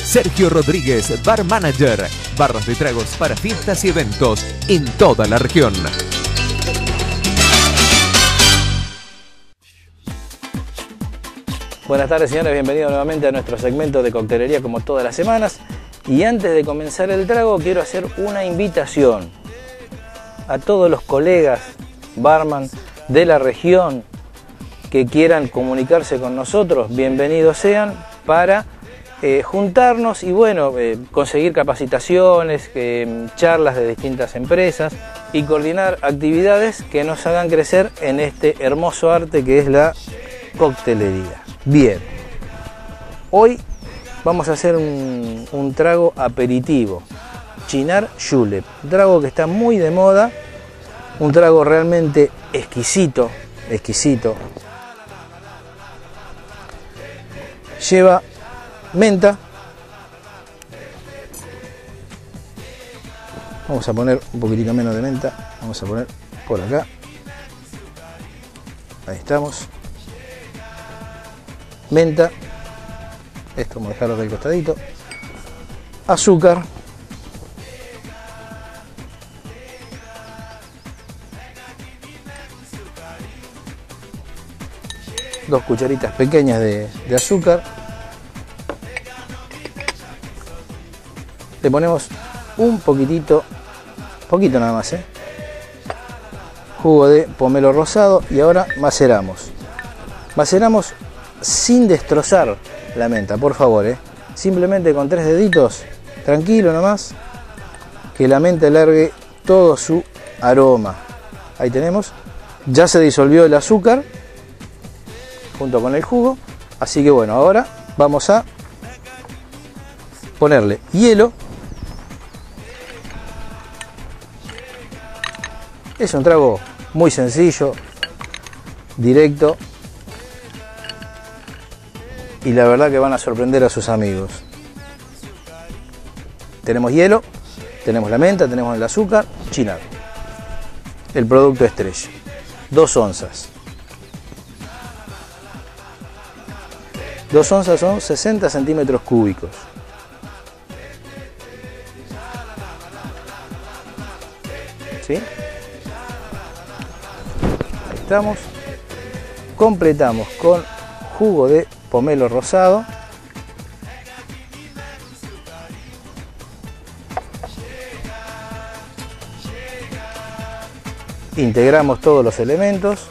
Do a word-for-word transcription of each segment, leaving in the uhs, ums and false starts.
Sergio Rodríguez, Bar Manager. Barras de tragos para fiestas y eventos en toda la región. Buenas tardes, señores, bienvenidos nuevamente a nuestro segmento de coctelería como todas las semanas. Y antes de comenzar el trago quiero hacer una invitación a todos los colegas barman de la región que quieran comunicarse con nosotros, bienvenidos sean, para eh, juntarnos y bueno, eh, conseguir capacitaciones, eh, charlas de distintas empresas y coordinar actividades que nos hagan crecer en este hermoso arte que es la coctelería. Bien, hoy vamos a hacer un, un trago aperitivo, Cynar Julep, un trago que está muy de moda, un trago realmente exquisito, exquisito. Lleva menta, vamos a poner un poquitito menos de menta, vamos a poner por acá, ahí estamos, menta, esto vamos a dejarlo acá al costadito, azúcar, dos cucharitas pequeñas de, de azúcar, le ponemos un poquitito, poquito nada más, ¿eh? jugo de pomelo rosado y ahora maceramos, maceramos sin destrozar la menta, por favor, ¿eh? simplemente con tres deditos, tranquilo nomás, que la menta largue todo su aroma. Ahí tenemos, ya se disolvió el azúcar junto con el jugo, así que bueno, ahora vamos a ponerle hielo. Es un trago muy sencillo, directo, y la verdad que van a sorprender a sus amigos. Tenemos hielo, tenemos la menta, tenemos el azúcar, Cynar, el producto estrella, dos onzas. Dos onzas son sesenta centímetros cúbicos. ¿Sí? Ahí estamos. Completamos con jugo de pomelo rosado. Integramos todos los elementos.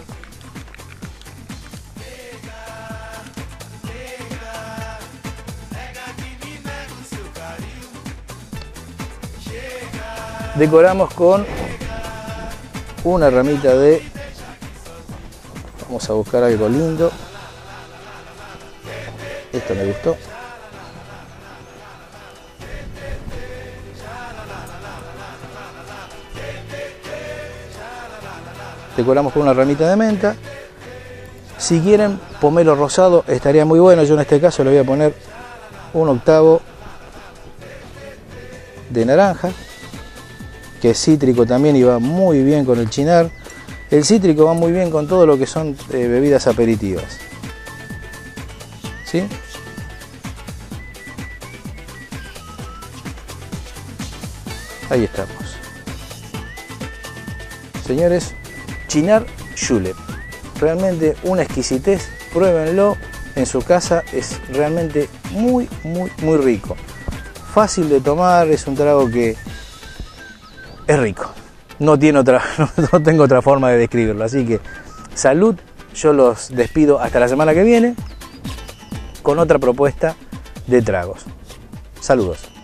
Decoramos con una ramita de, vamos a buscar algo lindo, esto me gustó, decoramos con una ramita de menta. Si quieren pomelo rosado estaría muy bueno, yo en este caso le voy a poner un octavo de naranja, que es cítrico también y va muy bien con el Cynar. El cítrico va muy bien con todo lo que son eh, bebidas aperitivas. ¿Sí? Ahí estamos. Señores, Cynar Julep. Realmente una exquisitez, pruébenlo en su casa, es realmente muy, muy, muy rico. Fácil de tomar, es un trago que es rico, no, tiene otra, no tengo otra forma de describirlo, así que salud, yo los despido hasta la semana que viene con otra propuesta de tragos. Saludos.